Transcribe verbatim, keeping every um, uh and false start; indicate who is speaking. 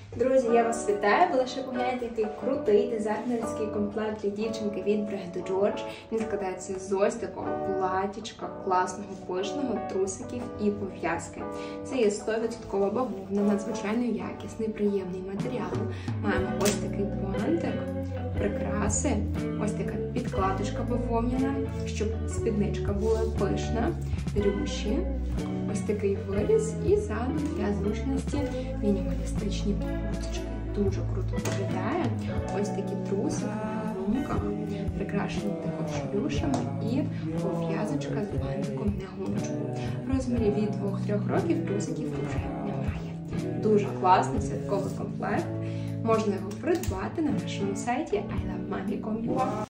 Speaker 1: Друзі, я вас вітаю! Ви лише погляньте, який крутий дизайнерський комплект для дівчинки від бренду Джордж. Він складається з ось такого платічка, класного, пишного, трусиків і пов'язки. Це є сто відсотків бавовна, надзвичайно якісний, приємний матеріал. Маємо ось такий бантик, прикраси, ось така підкладочка бавовняна, щоб спідничка була пишна, рюші. Ось такий виріз і ззаду для зручності мінімалістичні полосочки. Дуже круто виглядає. Ось такі труси на гумках, прикрашені також рюшами і пов'язочка з бантиком на гумочку. В розмірі від двох-трьох років трусиків вже немає. Дуже класний святковий комплект. Можна його придбати на нашому сайті ай лав мамі крапка ком.